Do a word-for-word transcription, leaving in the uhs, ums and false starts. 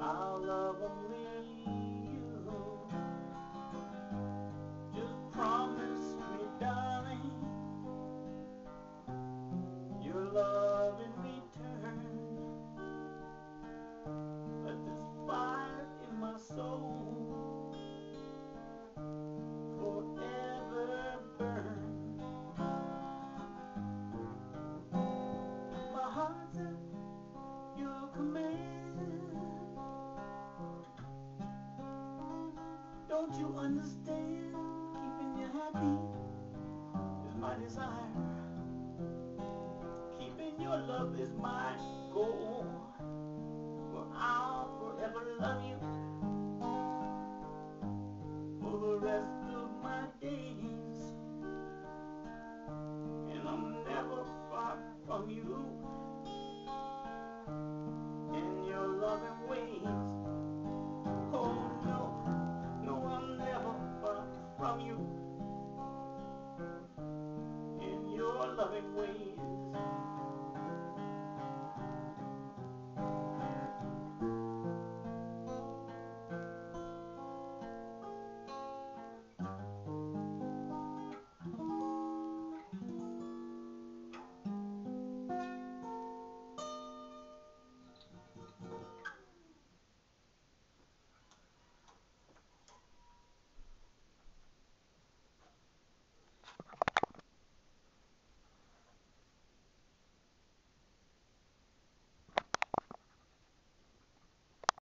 I'll love only you. Just promise me, darling, your love in return. Let this fire in my soul forever burn. My heart's at your command. Don't you understand? Keeping you happy is my desire. Keeping your love is my goal. For I'll forever love you for the rest of my days. And I'm never far from you in your loving ways. Oh no, no, I'm never far from you in your loving ways.